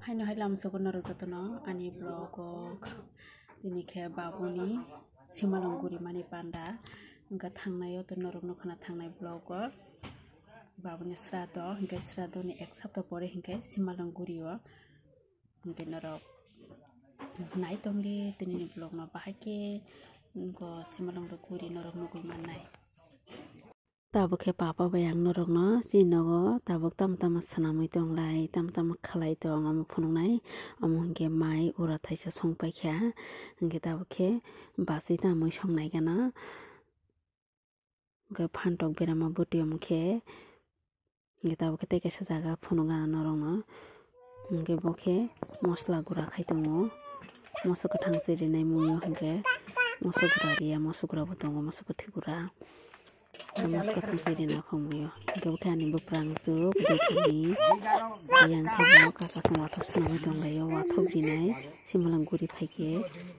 Haino hailam sokono rojotono ani blog dinike babuni simalonguri mani panda engka thangnayo to norokno khana thangnai blog babuni srado hingke srado ni ek sapta pore hingke simalonguri o hingke norok nai tongli tinini blog no bahake go simalonguri norok nugui mannai tabuk ke papa bayang norok no sinogo tabuk tam sanamui tonglai tam khalai tong am phunungnai amo hingke mai ura thaisa songpai kha hingke tabuk ke basi tamui songnai gana ge phantok berama buti amkhe hingke tabuk ke tei jaga phunungana norok no hingke bokhe mosla gura khai tongo moso kathang sirinai muyo hingke moso gura riya moso gura botongo moso kuthigura Mas katang sirina pamuyo. Gau kani buprang su bedekani yang kebo kakak sang wathop senamai tonglayo wathop rinai simalonguri phaike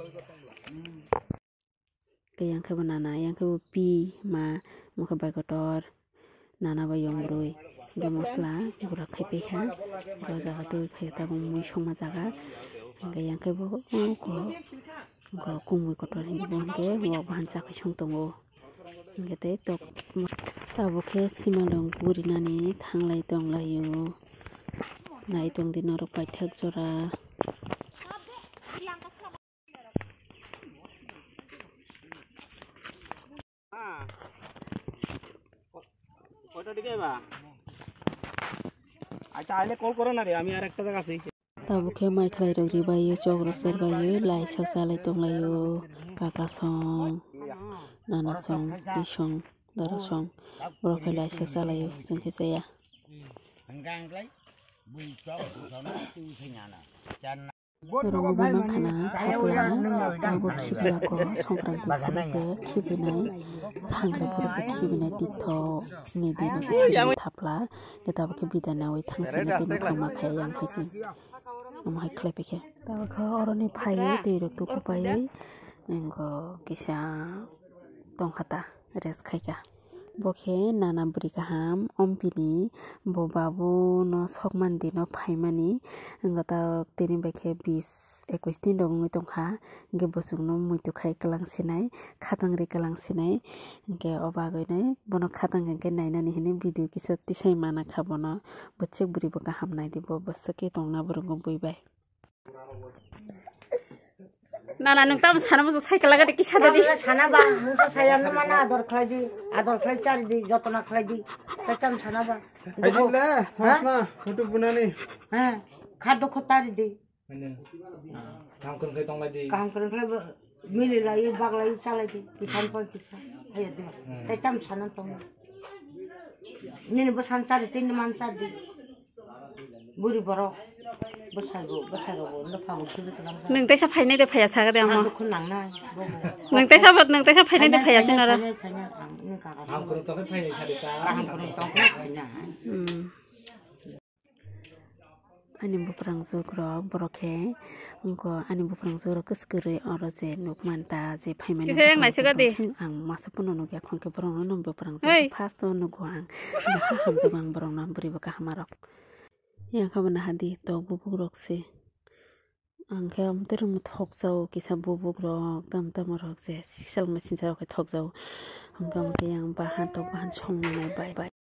ke yang kebo nana yang kebo pi ma mukha baikotor nana ba yongbrui ge mosla gura khaipe kha gau jaga tu phai ta mui songma jaga ge yang kebo go kumui kotor hingi bonke wa bhancha khai song tongo Ngete tok tabukhe simalonguri nani thanglai tonglayo nai tongdi norok paithak jora ওটা দিকে বা আচ্ছা আইলে কল করো না রে আমি আর একটা জায়গা আছি tabukhe mai khlai rogri bayo chogrok ser bayo lai saksalai tonglayo kaka song nana song bisong dara song borok lai saksalayo jengke saya hanggang lai bui chok sono tu thanyana chan Dorong bumang kana thapla tabuk khibya ko songkranti puruse khibinai sangra puruse khibinai titho ni dino se khibinai thapla ketabuk ke bidana oi thangsina timo khama khaya yang phaising amhai khlai pekhe tabuk oroni phayo tuirok tuku payo engko kisa tongkhata res khaika bokhe nana buri kaham ompini bo babu no sokman dino phaimani ngata tini bekhe 20-21 din rogungui tongkha ge bosung no muitu khai kalang sinai khatang ri kalang sinai ge obagoi nai bono khatang ge nainani hini video kisa tisai mana khabono bochek buri bo kaham nai dibo bosake tongna borong buibai Nana nung tam sana musuh cycle lagi di kisah tadi. Sana bang, musuh saya mana ador keladi cari di jotona keladi. Macam sana bang. Ayo lah, mana? Foto punya ni. Kado kotari di. Kangkung ke tong lagi. Kangkung ke milih lagi, bag lagi cari di. Ikan pun kita. Ayo deh. Macam sana tong. Ini bosan cari, ini man cari. Buri borok. Nung tesa phai nai de phaya saga de amo nung tesa phai nai de phaya sinara Kangkung tong phai ni sarita. Kangkung tong phai na. Ani buprang zugrok borokhe ungko ani buprang zugrok kuskure oro je nukmanta je phaimani ang masapuno nugya khonke borong no buprang zugrok first to nugwang hamjogang borong na buri baka hamarok yang kabana hadi to bubugrok se angke amterung thokjau kisa bubugrok tam rok je sisal machine sarok thokjau angka yang bahan songnai bai